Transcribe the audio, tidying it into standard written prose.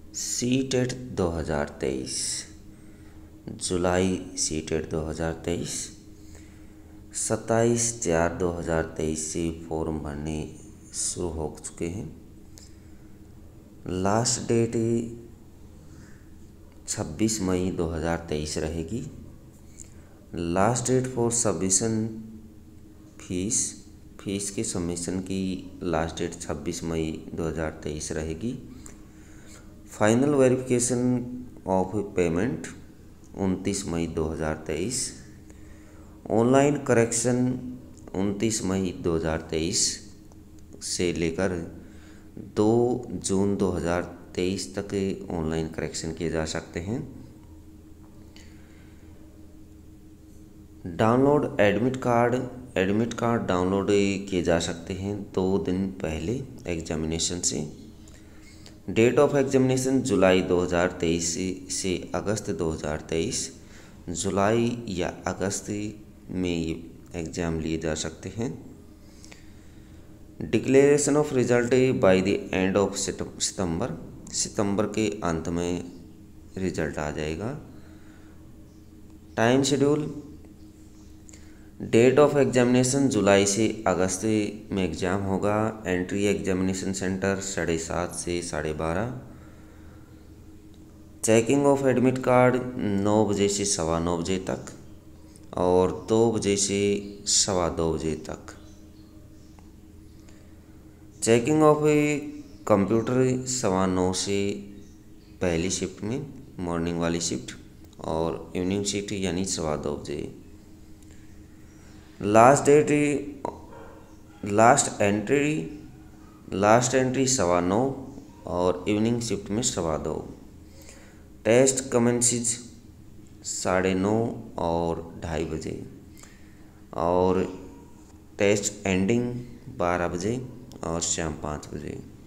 CTET 2023 जुलाई CTET 2023 27/4/2023 से form भरने शुरू हो चुके हैं। लास्ट डेट 26 मई 2023 रहेगी। Last date for submission fees के सबमिशन की लास्ट डेट 26 मई 2023 रहेगी। फाइनल वेरिफिकेशन ऑफ पेमेंट 29 मई 2023। ऑनलाइन करेक्शन 29 मई 2023 से लेकर 2 जून 2023 तक ऑनलाइन करेक्शन किए जा सकते हैं। डाउनलोड एडमिट कार्ड डाउनलोड किए जा सकते हैं 2 दिन पहले एग्जामिनेशन से। डेट ऑफ एग्जामिनेशन जुलाई 2023 से अगस्त 2023। जुलाई या अगस्त में ये एग्ज़ाम लिए जा सकते हैं। Declaration of result by the end of सितंबर के अंत में रिजल्ट आ जाएगा। Time schedule date of examination जुलाई से अगस्त में एग्ज़ाम होगा। एंट्री एग्जामिनेशन सेंटर 7:30 से 12:30। चेकिंग ऑफ एडमिट कार्ड 9 बजे से 9:15 बजे तक और 2 बजे से 2:15 बजे तक। चेकिंग ऑफ कंप्यूटर 9:15 से पहली शिफ्ट में मॉर्निंग वाली शिफ्ट और इवनिंग शिफ्ट यानी 2:15 बजे। लास्ट एंट्री 9:15 और इवनिंग शिफ्ट में 2:15। टेस्ट कमेंसेस 9:30 और 2:30 बजे और टेस्ट एंडिंग 12 बजे और शाम 5 बजे।